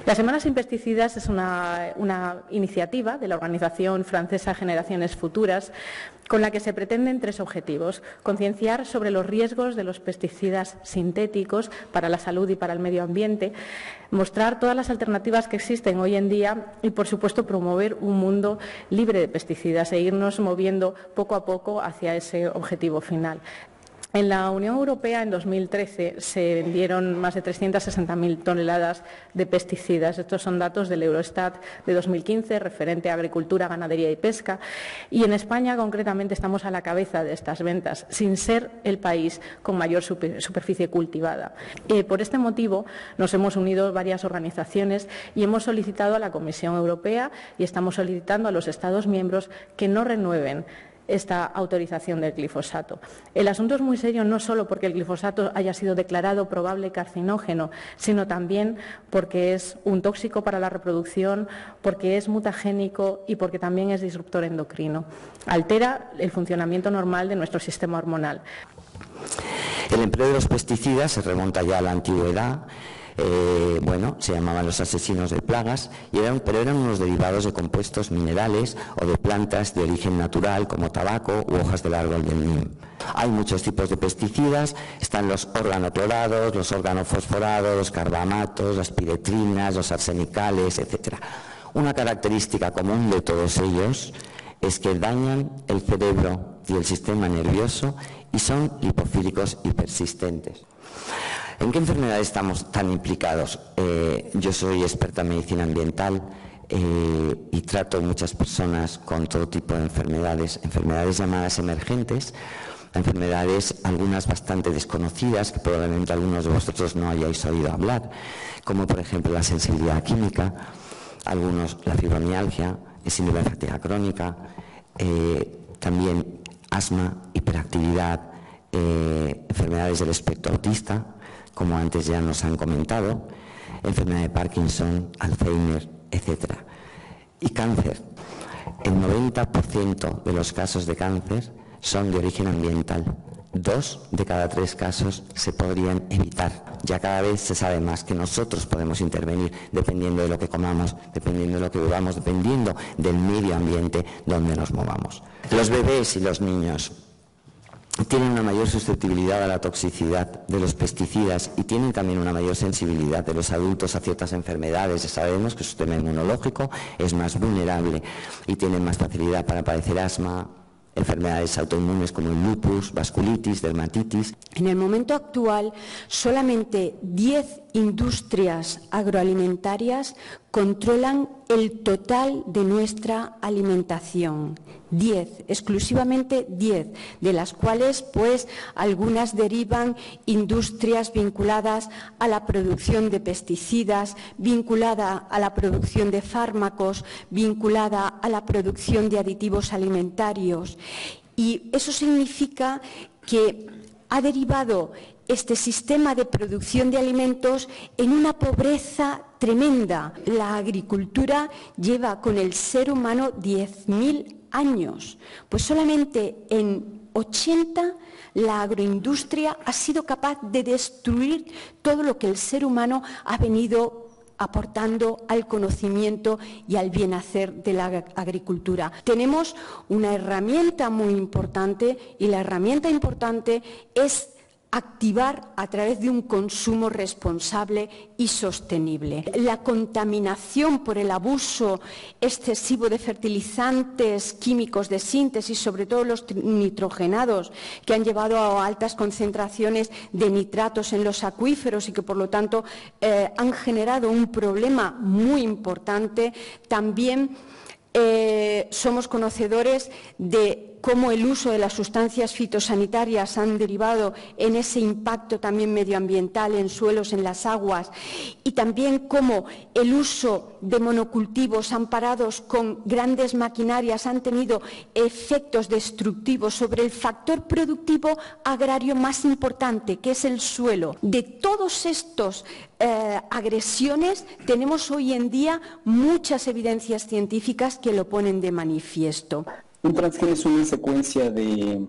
La Semana sin Pesticidas es una iniciativa de la organización francesa Generaciones Futuras con la que se pretenden tres objetivos: concienciar sobre los riesgos de los pesticidas sintéticos para la salud y para el medio ambiente, mostrar todas las alternativas que existen hoy en día y, por supuesto, promover un mundo libre de pesticidas e irnos moviendo poco a poco hacia ese objetivo final. En la Unión Europea, en 2013, se vendieron más de 360.000 toneladas de pesticidas. Estos son datos del Eurostat de 2015, referente a agricultura, ganadería y pesca. Y en España, concretamente, estamos a la cabeza de estas ventas, sin ser el país con mayor superficie cultivada. Por este motivo, nos hemos unido varias organizaciones y hemos solicitado a la Comisión Europea y estamos solicitando a los Estados miembros que no renueven esta autorización del glifosato. El asunto es muy serio, no solo porque el glifosato haya sido declarado probable carcinógeno, sino también porque es un tóxico para la reproducción, porque es mutagénico y porque también es disruptor endocrino. Altera el funcionamiento normal de nuestro sistema hormonal. El empleo de los pesticidas se remonta ya a la antigüedad. Se llamaban los asesinos de plagas, pero eran unos derivados de compuestos minerales o de plantas de origen natural como tabaco u hojas del árbol del nim. Hay muchos tipos de pesticidas, están los organoclorados, los organofosforados, los carbamatos, las piretrinas, los arsenicales, etc. Una característica común de todos ellos es que dañan el cerebro y el sistema nervioso y son lipofílicos y persistentes. ¿En qué enfermedades estamos tan implicados? Yo soy experta en medicina ambiental y trato a muchas personas con todo tipo de enfermedades llamadas emergentes, enfermedades algunas bastante desconocidas que probablemente algunos de vosotros no hayáis oído hablar, como por ejemplo la sensibilidad química, algunos la fibromialgia, síndrome de fatiga crónica, también asma, hiperactividad, enfermedades del espectro autista, como antes ya nos han comentado, enfermedad de Parkinson, Alzheimer, etc. Y cáncer. El 90% de los casos de cáncer son de origen ambiental. 2 de cada 3 casos se podrían evitar. Ya cada vez se sabe más que nosotros podemos intervenir dependiendo de lo que comamos, dependiendo de lo que bebamos, dependiendo del medio ambiente donde nos movamos. Los bebés y los niños tienen una mayor susceptibilidad a la toxicidad de los pesticidas y tienen también una mayor sensibilidad de los adultos a ciertas enfermedades. Ya sabemos que su sistema inmunológico es más vulnerable y tienen más facilidad para padecer asma, enfermedades autoinmunes como el lupus, vasculitis, dermatitis. En el momento actual, solamente 10 industrias agroalimentarias controlan el total de nuestra alimentación. 10, exclusivamente 10, de las cuales pues algunas derivan industrias vinculadas a la producción de pesticidas, vinculada a la producción de fármacos, vinculada a la producción de aditivos alimentarios. Y eso significa que ha derivado este sistema de producción de alimentos en una pobreza tremenda. La agricultura lleva con el ser humano 10.000 años, pues solamente en 80 la agroindustria ha sido capaz de destruir todo lo que el ser humano ha venido aportando al conocimiento y al bienhacer de la agricultura. Tenemos una herramienta muy importante y la herramienta importante es activar a través de un consumo responsable y sostenible. La contaminación por el abuso excesivo de fertilizantes químicos de síntesis, sobre todo los nitrogenados, que han llevado a altas concentraciones de nitratos en los acuíferos y que por lo tanto han generado un problema muy importante. También somos conocedores de cómo el uso de las sustancias fitosanitarias han derivado en ese impacto también medioambiental en suelos, en las aguas, y también cómo el uso de monocultivos amparados con grandes maquinarias han tenido efectos destructivos sobre el factor productivo agrario más importante, que es el suelo. De todos estos agresiones tenemos hoy en día muchas evidencias científicas que lo ponen de manifiesto. Un transgeno es una secuencia de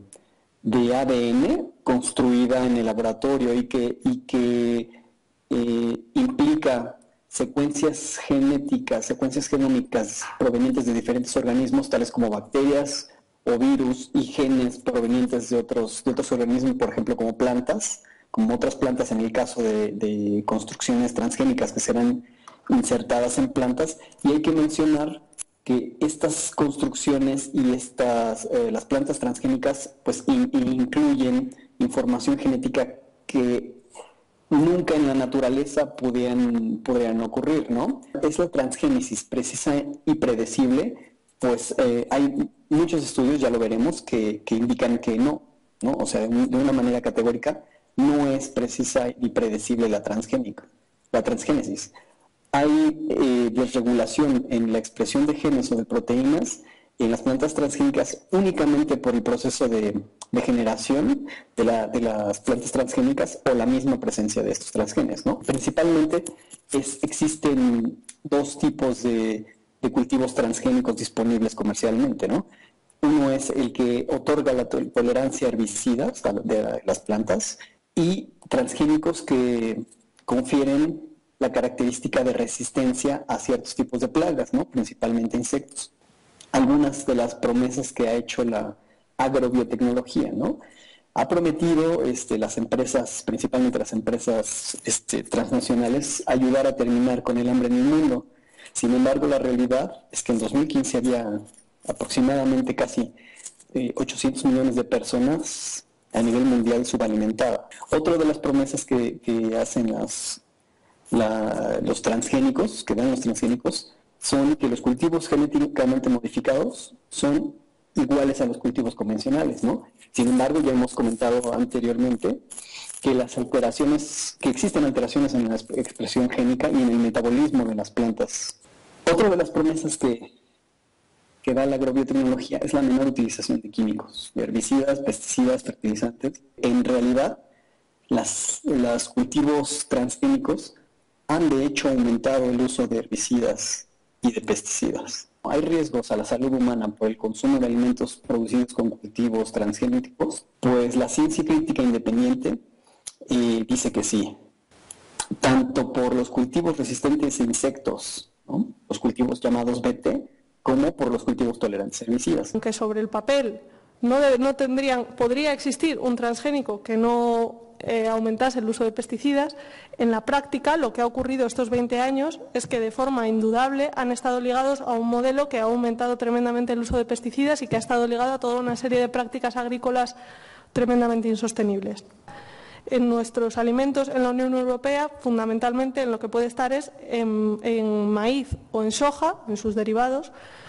ADN construida en el laboratorio y que implica secuencias genéticas, secuencias genómicas provenientes de diferentes organismos, tales como bacterias o virus, y genes provenientes de otros organismos, por ejemplo, como plantas, como otras plantas en el caso de construcciones transgénicas que serán insertadas en plantas. Y hay que mencionar que estas construcciones y las plantas transgénicas pues incluyen información genética que nunca en la naturaleza podrían ocurrir, ¿no? Es la transgénesis precisa y predecible, pues hay muchos estudios, ya lo veremos, que indican que no, o sea, de una manera categórica no es precisa y predecible la transgénesis. Hay desregulación en la expresión de genes o de proteínas en las plantas transgénicas únicamente por el proceso de generación de las plantas transgénicas o la misma presencia de estos transgenes, ¿no? Principalmente existen dos tipos de cultivos transgénicos disponibles comercialmente, ¿no? Uno es el que otorga la tolerancia a herbicidas de las plantas, y transgénicos que confieren la característica de resistencia a ciertos tipos de plagas, ¿no? Principalmente insectos. Algunas de las promesas que ha hecho la agrobiotecnología, ¿no? Ha prometido las empresas, principalmente las empresas transnacionales, ayudar a terminar con el hambre en el mundo. Sin embargo, la realidad es que en 2015 había aproximadamente casi 800 millones de personas a nivel mundial subalimentadas. Otra de las promesas que hacen los transgénicos, que dan los transgénicos, son que los cultivos genéticamente modificados son iguales a los cultivos convencionales, ¿no? Sin embargo, ya hemos comentado anteriormente que existen alteraciones en la expresión génica y en el metabolismo de las plantas. Otra de las promesas que da la agrobiotecnología es la menor utilización de químicos, de herbicidas, pesticidas, fertilizantes. En realidad, los cultivos transgénicos han de hecho aumentado el uso de herbicidas y de pesticidas. ¿Hay riesgos a la salud humana por el consumo de alimentos producidos con cultivos transgénicos? Pues la ciencia crítica independiente dice que sí, tanto por los cultivos resistentes a insectos, ¿no? Los cultivos llamados BT, como por los cultivos tolerantes a herbicidas. Aunque sobre el papel podría existir un transgénico que no aumentase el uso de pesticidas, en la práctica lo que ha ocurrido estos 20 años es que de forma indudable han estado ligados a un modelo que ha aumentado tremendamente el uso de pesticidas y que ha estado ligado a toda una serie de prácticas agrícolas tremendamente insostenibles. En nuestros alimentos en la Unión Europea, fundamentalmente en lo que puede estar es en maíz o en soja, en sus derivados,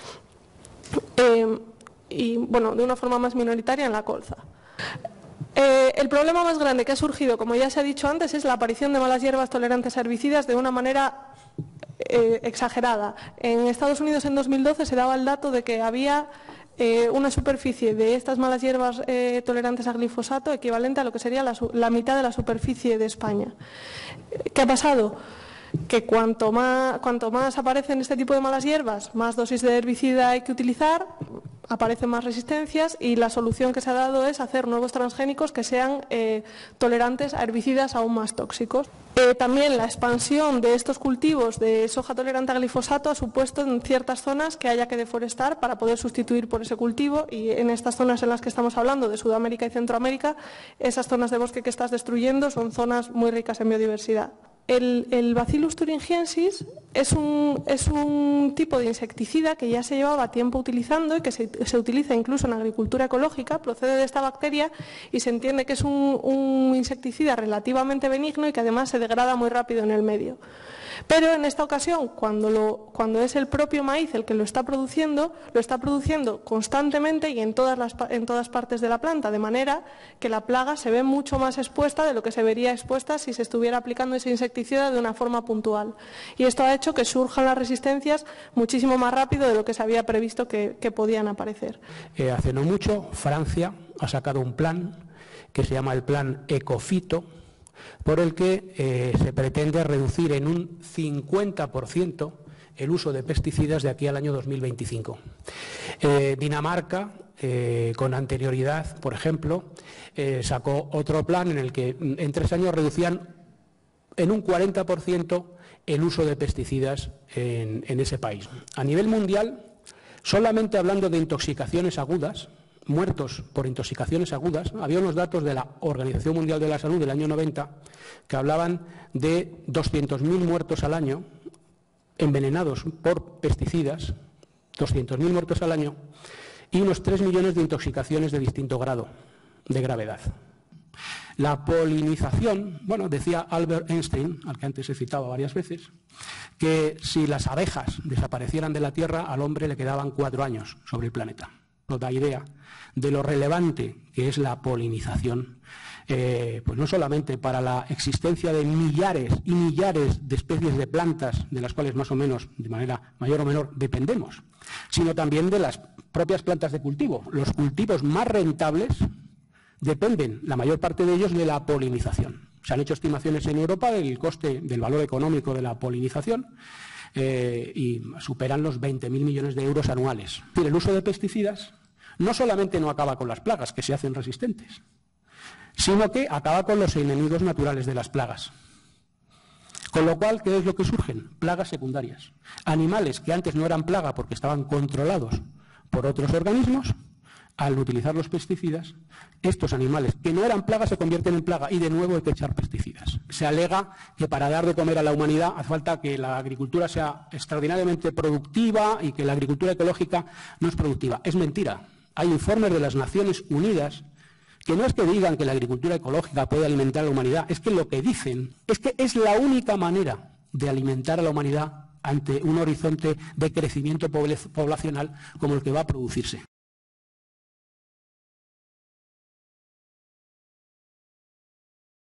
y bueno, de una forma más minoritaria en la colza. El problema más grande que ha surgido, como ya se ha dicho antes, es la aparición de malas hierbas tolerantes a herbicidas de una manera exagerada. En Estados Unidos en 2012 se daba el dato de que había una superficie de estas malas hierbas tolerantes a glifosato equivalente a lo que sería la mitad de la superficie de España. ¿Qué ha pasado? Que cuanto más aparecen este tipo de malas hierbas, más dosis de herbicida hay que utilizar, aparecen más resistencias, y la solución que se ha dado es hacer nuevos transgénicos que sean tolerantes a herbicidas aún más tóxicos. También la expansión de estos cultivos de soja tolerante a glifosato ha supuesto en ciertas zonas que haya que deforestar para poder sustituir por ese cultivo, y en estas zonas en las que estamos hablando, de Sudamérica y Centroamérica, esas zonas de bosque que estás destruyendo son zonas muy ricas en biodiversidad. El Bacillus thuringiensis es un tipo de insecticida que ya se llevaba tiempo utilizando y que se utiliza incluso en agricultura ecológica. Procede de esta bacteria y se entiende que es un insecticida relativamente benigno y que además se degrada muy rápido en el medio. Pero en esta ocasión, cuando es el propio maíz el que lo está produciendo constantemente y en todas partes de la planta, de manera que la plaga se ve mucho más expuesta de lo que se vería expuesta si se estuviera aplicando ese insecticida de una forma puntual. Y esto ha hecho que surjan las resistencias muchísimo más rápido de lo que se había previsto que podían aparecer. Hace no mucho, Francia ha sacado un plan que se llama el Plan Ecofito, por el que se pretende reducir en un 50% el uso de pesticidas de aquí al año 2025. Dinamarca, con anterioridad, por ejemplo, sacó otro plan en el que en 3 años reducían en un 40% el uso de pesticidas en ese país. A nivel mundial, solamente hablando de intoxicaciones agudas, muertos por intoxicaciones agudas, había unos datos de la Organización Mundial de la Salud del año 90 que hablaban de 200.000 muertos al año envenenados por pesticidas, 200.000 muertos al año, y unos 3 millones de intoxicaciones de distinto grado de gravedad. La polinización, bueno, decía Albert Einstein, al que antes he citado varias veces, que si las abejas desaparecieran de la Tierra, al hombre le quedaban 4 años sobre el planeta. Nos da idea de lo relevante que es la polinización, pues no solamente para la existencia de millares y millares de especies de plantas, de las cuales más o menos, de manera mayor o menor, dependemos, sino también de las propias plantas de cultivo. Los cultivos más rentables dependen, la mayor parte de ellos, de la polinización. Se han hecho estimaciones en Europa del coste, del valor económico de la polinización y superan los 20.000 millones de euros anuales. El uso de pesticidas no solamente no acaba con las plagas, que se hacen resistentes, sino que acaba con los enemigos naturales de las plagas. Con lo cual, ¿qué es lo que surgen? Plagas secundarias. Animales que antes no eran plaga porque estaban controlados por otros organismos, al utilizar los pesticidas, estos animales que no eran plaga se convierten en plaga y de nuevo hay que echar pesticidas. Se alega que para dar de comer a la humanidad hace falta que la agricultura sea extraordinariamente productiva y que la agricultura ecológica no es productiva. Es mentira. Hay informes de las Naciones Unidas que no es que digan que la agricultura ecológica puede alimentar a la humanidad, es que lo que dicen es que es la única manera de alimentar a la humanidad ante un horizonte de crecimiento poblacional como el que va a producirse.